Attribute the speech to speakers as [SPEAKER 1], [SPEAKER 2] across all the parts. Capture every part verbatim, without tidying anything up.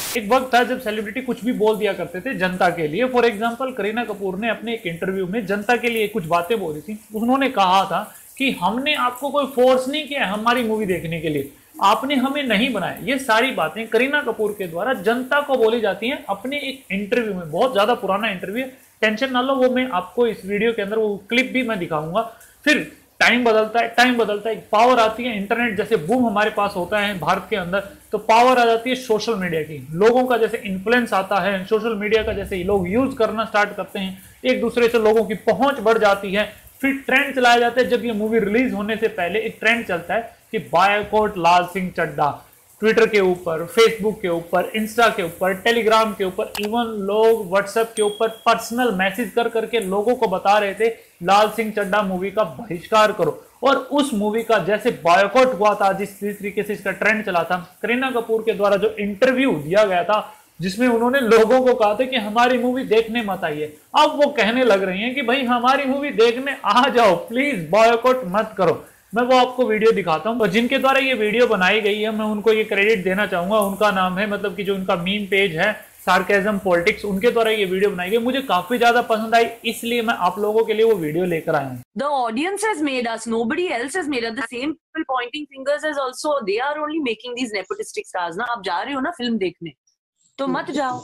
[SPEAKER 1] एक वक्त था जब सेलिब्रिटी कुछ भी बोल दिया करते थे जनता के लिए। फॉर एग्जांपल करीना कपूर ने अपने एक इंटरव्यू में जनता के लिए कुछ बातें बोली थी। उन्होंने कहा था कि हमने आपको कोई फोर्स नहीं किया हमारी मूवी देखने के लिए, आपने हमें नहीं बनाया। ये सारी बातें करीना कपूर के द्वारा जनता को बोली जाती हैं अपने एक इंटरव्यू में। बहुत ज्यादा पुराना इंटरव्यू है, टेंशन ना लो, वो मैं आपको इस वीडियो के अंदर वो क्लिप भी मैं दिखाऊंगा। फिर टाइम बदलता है, टाइम बदलता है, पावर आती है, इंटरनेट जैसे बूम हमारे पास होता है भारत के अंदर, तो पावर आ जाती है सोशल मीडिया की। लोगों का जैसे इन्फ्लुएंस आता है सोशल मीडिया का, जैसे लोग यूज करना स्टार्ट करते हैं, एक दूसरे से लोगों की पहुंच बढ़ जाती है। फिर ट्रेंड चलाया जाता है। जब ये मूवी रिलीज होने से पहले एक ट्रेंड चलता है कि बायकॉट लाल सिंह चड्ढा, ट्विटर के ऊपर, फेसबुक के ऊपर, इंस्टा के ऊपर, टेलीग्राम के ऊपर, इवन लोग व्हाट्सएप के ऊपर पर्सनल मैसेज कर करके लोगों को बता रहे थे लाल सिंह चड्ढा मूवी का बहिष्कार करो। और उस मूवी का जैसे बायकॉट हुआ था, जिस तरीके से इसका ट्रेंड चला था, करीना कपूर के द्वारा जो इंटरव्यू दिया गया था जिसमें उन्होंने लोगों को कहा था कि हमारी मूवी देखने मत आइए, अब वो कहने लग रही हैं कि भाई हमारी मूवी देखने आ जाओ, प्लीज बॉयकॉट मत करो। मैं वो आपको वीडियो दिखाता हूं और जिनके द्वारा ये वीडियो बनाई गई है मैं उनको ये क्रेडिट देना चाहूंगा। उनका नाम है, मतलब कि जो उनका मीम पेज है सार्केज्म पॉलिटिक्स, उनके द्वारा ये वीडियो बनाई गई। मुझे काफी ज्यादा पसंद आई, इसलिए मैं आप लोगों के लिए वो वीडियो लेकर आया हूँ।
[SPEAKER 2] The audience has made us, nobody else has made us. The same people pointing fingers as also they are only making these nepotistic stars. ना आप जा रहे हो ना फिल्म देखने, तो मत जाओ।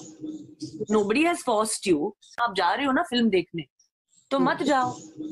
[SPEAKER 2] Nobody has forced you. आप जा रहे हो ना फिल्म देखने, तो मत जाओ।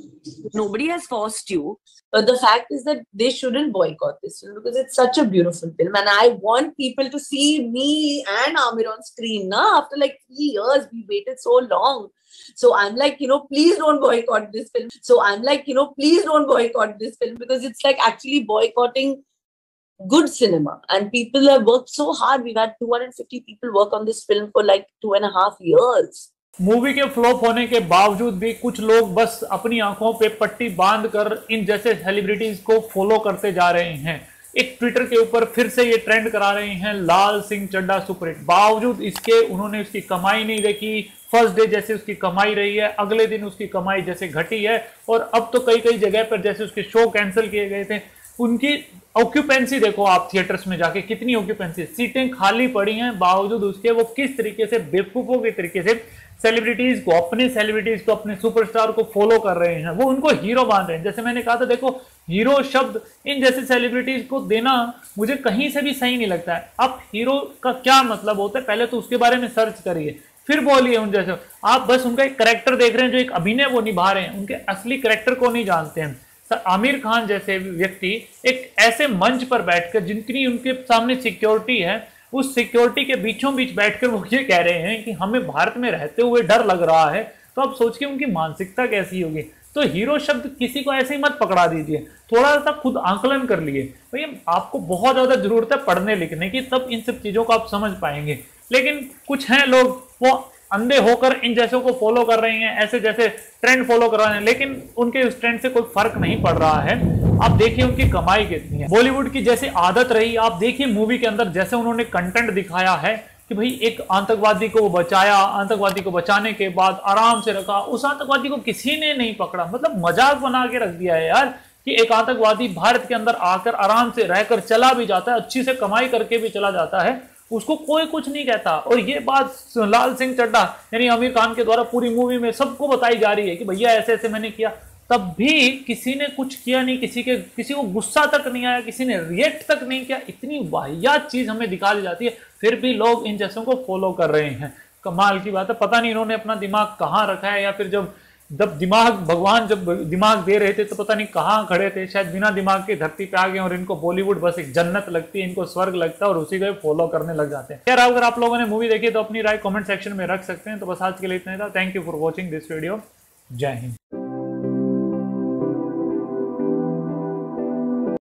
[SPEAKER 2] Nobody has forced you.
[SPEAKER 3] But the fact is that they shouldn't boycott this film because it's such a beautiful film, and I want people to see me and Amir on screen. Na, after like three years, we waited so long. So I'm like, you know, please don't boycott this film. So I'm like, you know, please don't boycott this film because it's like actually boycotting good cinema. And people have worked so hard. We've had two hundred fifty people work on this film for like two and a half years.
[SPEAKER 1] Movie के flop होने के बावजूद भी कुछ लोग बस अपनी आंखों पे पट्टी बांधकर इन जैसे सेलिब्रिटीज को फॉलो करते जा रहे हैं। एक ट्विटर के ऊपर फिर से ये ट्रेंड करा रहे हैं लाल सिंह चड्ढा सुपरहिट। बावजूद इसके उन्होंने उसकी कमाई नहीं देखी। फर्स्ट डे जैसे उसकी कमाई रही है, अगले दिन उसकी कमाई जैसे घटी है, और अब तो कई कई जगह पर जैसे उसके शो कैंसिल किए गए थे। उनकी ऑक्यूपेंसी देखो आप थिएटर्स में जाके, कितनी ऑक्यूपेंसी, सीटें खाली पड़ी हैं, बावजूद उसके वो किस तरीके से बेवकूफों के तरीके से सेलिब्रिटीज को, अपने सेलिब्रिटीज को, अपने सुपरस्टार को फॉलो कर रहे हैं। वो उनको हीरो मान रहे हैं। जैसे मैंने कहा था, देखो हीरो शब्द इन जैसे सेलिब्रिटीज को देना मुझे कहीं से भी सही नहीं लगता है। अब हीरो का क्या मतलब होता है, पहले तो उसके बारे में सर्च करिए, फिर बोलिए। उन जैसे आप बस उनका एक कैरेक्टर देख रहे हैं, जो एक अभिनय वो निभा रहे हैं, उनके असली कैरेक्टर को नहीं जानते हैं। आमिर खान जैसे व्यक्ति एक ऐसे मंच पर बैठकर, जिनकी उनके सामने सिक्योरिटी है, उस सिक्योरिटी के बीचों बीच बैठकर वो ये कह रहे हैं कि हमें भारत में रहते हुए डर लग रहा है, तो आप सोचिए उनकी मानसिकता कैसी होगी। तो हीरो शब्द किसी को ऐसे ही मत पकड़ा दीजिए, थोड़ा सा खुद आंकलन कर लिए। भैया आपको बहुत ज्यादा जरूरत है पढ़ने लिखने की, तब इन सब चीजों को आप समझ पाएंगे। लेकिन कुछ हैं लोग वो अंधे होकर इन जैसों को फॉलो कर रहे हैं, ऐसे जैसे ट्रेंड फॉलो कर रहे हैं, लेकिन उनके उस ट्रेंड से कोई फर्क नहीं पड़ रहा है। आप देखिए उनकी कमाई कितनी है। बॉलीवुड की जैसे आदत रही, आप देखिए मूवी के अंदर जैसे उन्होंने कंटेंट दिखाया है कि भाई एक आतंकवादी को बचाया, आतंकवादी को बचाने के बाद आराम से रखा, उस आतंकवादी को किसी ने नहीं पकड़ा। मतलब मजाक बना के रख दिया है यार कि एक आतंकवादी भारत के अंदर आकर आराम से रहकर चला भी जाता है, अच्छी से कमाई करके भी चला जाता है, उसको कोई कुछ नहीं कहता। और ये बात लाल सिंह चड्ढा यानी आमिर खान के द्वारा पूरी मूवी में सबको बताई जा रही है कि भैया ऐसे ऐसे मैंने किया, तब भी किसी ने कुछ किया नहीं, किसी के किसी को गुस्सा तक नहीं आया, किसी ने रिएक्ट तक नहीं किया। इतनी वाहियात चीज हमें दिखा दी जाती है, फिर भी लोग इन जैसों को फॉलो कर रहे हैं। कमाल की बात है। पता नहीं इन्होंने अपना दिमाग कहाँ रखा है, या फिर जब जब दिमाग भगवान जब दिमाग दे रहे थे तो पता नहीं कहाँ खड़े थे, शायद बिना दिमाग की धरती पे आ गए और इनको बॉलीवुड बस एक जन्नत लगती है, इनको स्वर्ग लगता है और उसी को फॉलो करने लग जाते हैं। यार अगर आप लोगों ने मूवी देखी तो अपनी राय कमेंट सेक्शन में रख सकते हैं। तो बस आज के लिए इतना ही था। Thank you for watching this video. जय हिंद।